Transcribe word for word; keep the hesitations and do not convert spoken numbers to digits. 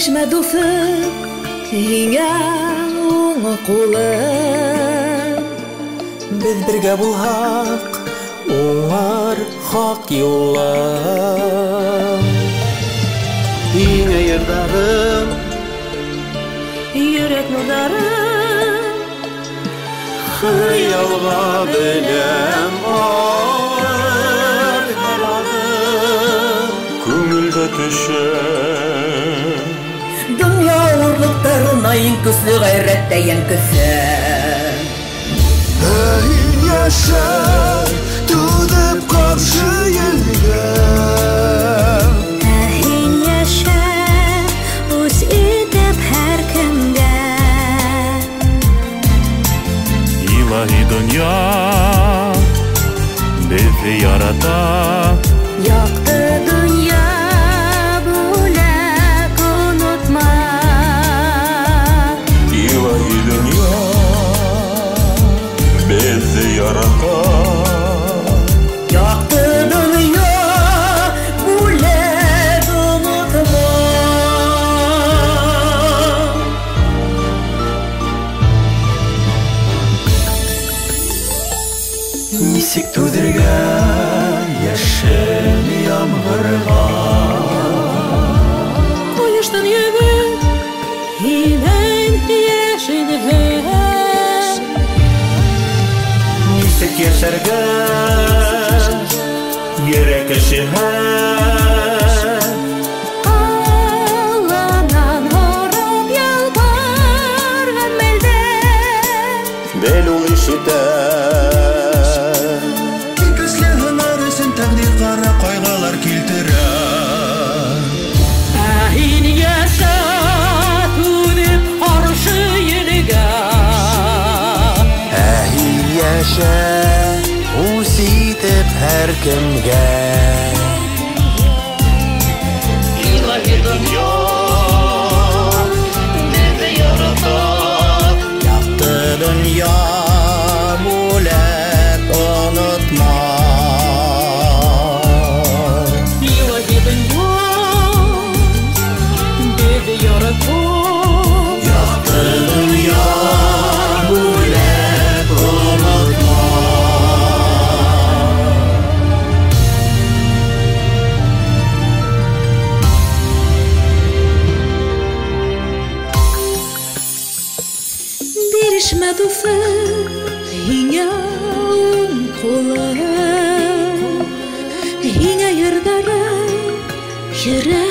Бирешмәде уфым һиңә уңы кулым. Без бергә булһак, уңар хак юллар. Һиңә йырдарым, Йөрәк нурдарым, хыялга беләм алыр халагым, күңелдә төшәм. Дөнья авырлыктарына иң көсле гайрәттә ян көсә. Һәй яшә, тудып каршы елгә. Һин яшә, үз итеп һәр кемгә. Илаһи дөнья безне ярата. Якты дөнья бүләк онытма. Илаһи дөнья безне ярата. Якты дөнья бүләк онытма. Нисек түзергә яшен ямгырга. Кояштан егет һинең яшенә. Нисек яшәргә йөрәк эшенә. Аллаһнан һорап ялбарган мәлдә. Бел ул ишетә. Көсле һөнәр өчен тәкъдир кара кайгылар килтерә. Ә һин яшә түнеп каршы елгә. Ә һин яшә үз итеп һәр кемгә. Илаһи дөнья безне ярата. Якты дөнья бүләк онытма. Илаһи дөнья безне ярата. Якты дөнья бүләк онытма. Бирешмәде уфым һиңә уң кулым. Һиңә йырдарым, йөрәк